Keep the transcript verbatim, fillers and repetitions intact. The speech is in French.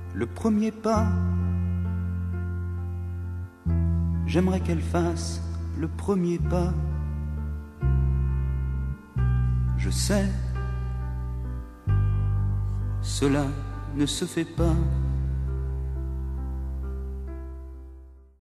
le premier pas. J'aimerais qu'elle fasse le premier pas. Je sais, cela ne se fait pas.